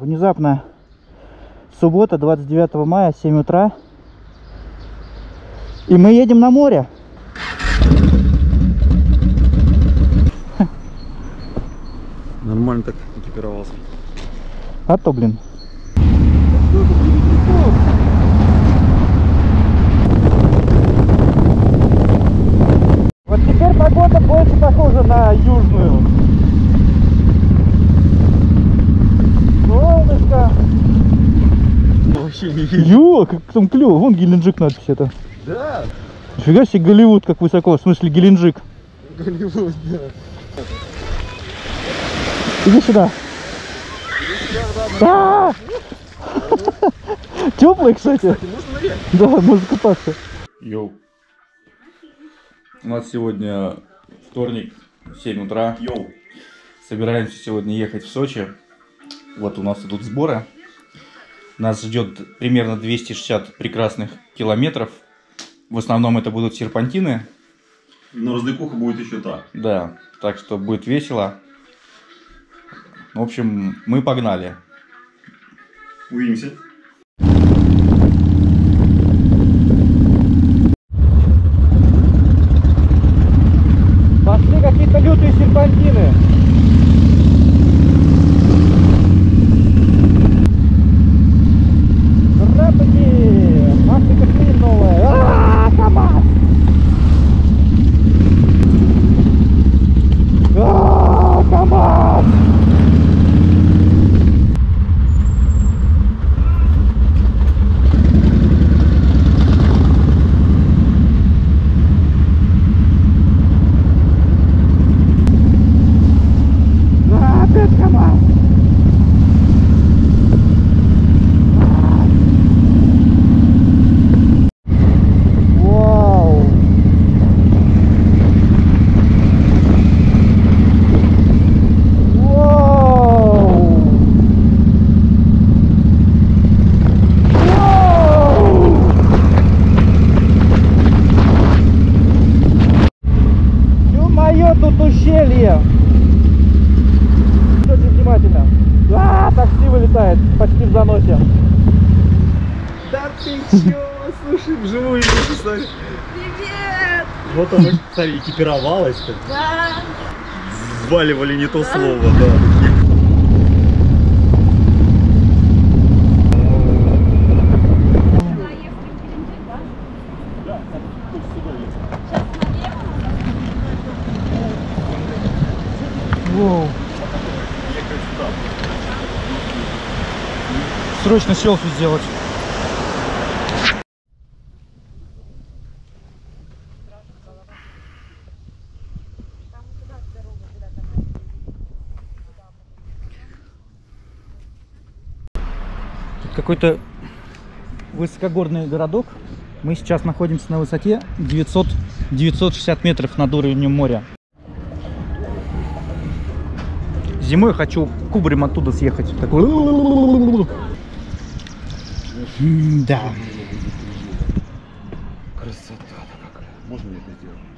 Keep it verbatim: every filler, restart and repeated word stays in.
Внезапно суббота, двадцать девятого мая, семь утра. И мы едем на море. Нормально так экипировался. А то, блин. Вот теперь погода больше похожа на южную. Солнышко. Вообще не видно. Ё, как там клево. Вон Геленджик надпись это. Да. Нифига себе Голливуд, как высоко. В смысле Геленджик. Голливуд, да. Иди сюда. Да! Теплый, кстати. Да, можно купаться. Йоу. У нас сегодня вторник, семь утра. Йоу. Собираемся сегодня ехать в Сочи. Вот у нас идут сборы. Нас ждет примерно двести шестьдесят прекрасных километров. В основном это будут серпантины. Но раздыкуха будет еще та. Да, так что будет весело. В общем, мы погнали. Увидимся. Пошли какие-то лютые серпантины. Здравствуйте! Машина клин новая. А-а-а, КамАЗ! А-а-а, КамАЗ! А, опять КамАЗ! Вау! Вау! Вау! Ё-моё, тут ущелье! Очень внимательно. А, такси вылетает почти в заносе. Да ты чё? Слушай, вживую вижу, смотри. Привет! Вот она, смотри, экипировалась-то. Да! Вваливали не то слово, да. Воу. Срочно селфи сделать. Тут какой-то высокогорный городок. Мы сейчас находимся на высоте девятьсот девятьсот шестьдесят метров над уровнем моря. Зимой хочу кубарем оттуда съехать. Такой... Да. Красота какая. Можно мне это сделать?